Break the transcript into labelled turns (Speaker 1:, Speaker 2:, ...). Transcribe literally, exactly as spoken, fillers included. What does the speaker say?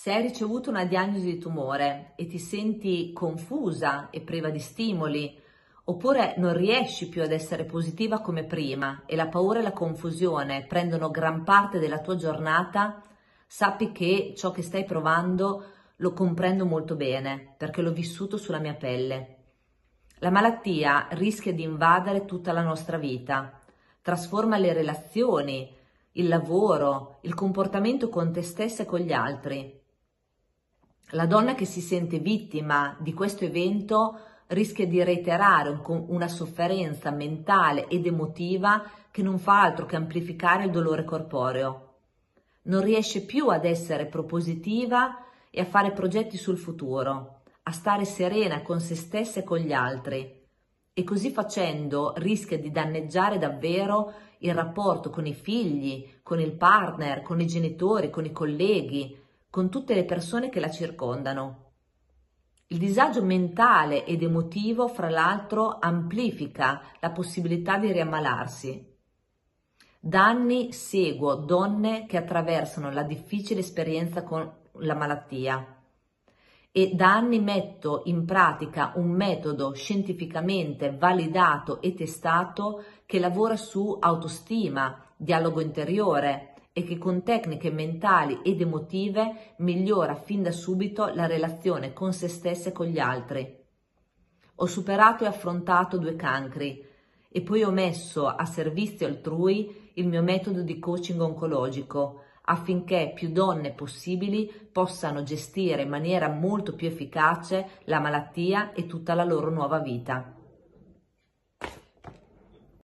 Speaker 1: Se hai ricevuto una diagnosi di tumore e ti senti confusa e priva di stimoli, oppure non riesci più ad essere positiva come prima e la paura e la confusione prendono gran parte della tua giornata, sappi che ciò che stai provando lo comprendo molto bene, perché l'ho vissuto sulla mia pelle. La malattia rischia di invadere tutta la nostra vita, trasforma le relazioni, il lavoro, il comportamento con te stessa e con gli altri. La donna che si sente vittima di questo evento rischia di reiterare un, una sofferenza mentale ed emotiva che non fa altro che amplificare il dolore corporeo. Non riesce più ad essere propositiva e a fare progetti sul futuro, a stare serena con se stessa e con gli altri. E così facendo rischia di danneggiare davvero il rapporto con i figli, con il partner, con i genitori, con i colleghi, con tutte le persone che la circondano. Il disagio mentale ed emotivo, fra l'altro, amplifica la possibilità di riammalarsi. Da anni seguo donne che attraversano la difficile esperienza con la malattia e da anni metto in pratica un metodo scientificamente validato e testato che lavora su autostima, dialogo interiore, e che con tecniche mentali ed emotive migliora fin da subito la relazione con se stessa e con gli altri. Ho superato e affrontato due cancri e poi ho messo a servizio altrui il mio metodo di coaching oncologico affinché più donne possibili possano gestire in maniera molto più efficace la malattia e tutta la loro nuova vita.